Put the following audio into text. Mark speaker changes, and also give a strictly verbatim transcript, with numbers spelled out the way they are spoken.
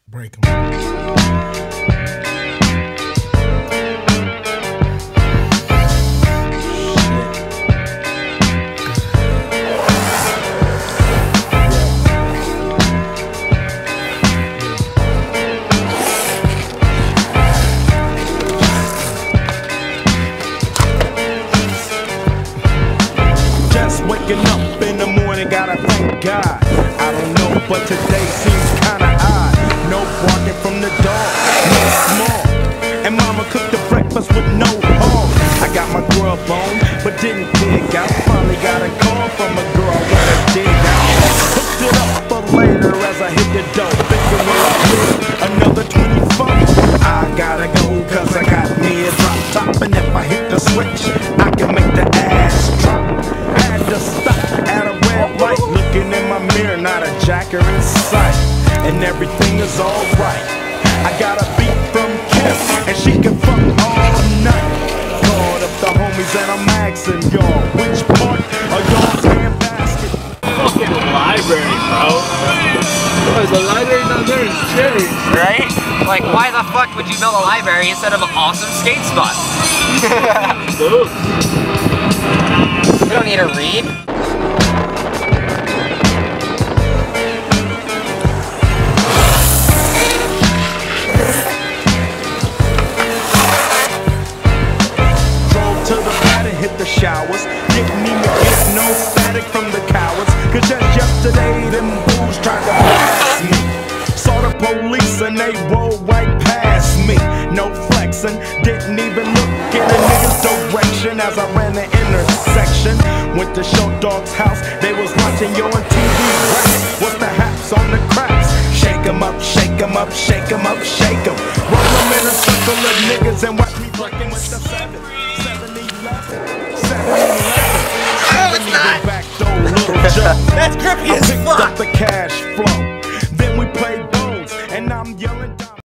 Speaker 1: Break 'em.
Speaker 2: Waking up in the morning, gotta thank God. I don't know, but today seems kinda odd. No barking from the dog, no small. And mama cooked the breakfast with no hog. I got my grub on, but didn't dig out. Finally got a call from a girl I wanna dig out. Hooked it up for later as I hit the dough. Thinking will I live another twenty-four? I gotta go, cause I got me a drop top. And if I hit the switch, I can make the ass drop. Had to stop at a red light, looking in my mirror, not a jacker in sight, and everything is alright. I got a beat from Kim, and she can fuck all night. Called up the homies and I'm asking y'all, which part of y'all's handbasket?
Speaker 3: Fucking library, bro. Oh, the library down there is shitty.
Speaker 4: Right? Like, why the fuck would you build a library instead of an awesome skate spot?
Speaker 3: Dude.
Speaker 4: You don't need to read.
Speaker 2: Drove to the pad and hit the showers. Didn't even get no static from the cowards. Cause just yesterday, them fools tried to blast me. Saw the police and they rolled right past me. No flexing, didn't even look in a nigga's direction as I ran the intersection. Went to Show Dog's house, they was watching yo on T V. Right, what's the haps on the cracks? Shake 'em up, shake 'em up, shake 'em up, shake 'em. Roll 'em in a circle of niggas and watch me breaking with the seven, seven eleven, seven eleven.
Speaker 4: No, it's not.
Speaker 2: Back door, little Joe.
Speaker 4: That's grippy
Speaker 2: I
Speaker 4: as
Speaker 2: picked
Speaker 4: fuck.
Speaker 2: up the cash flow.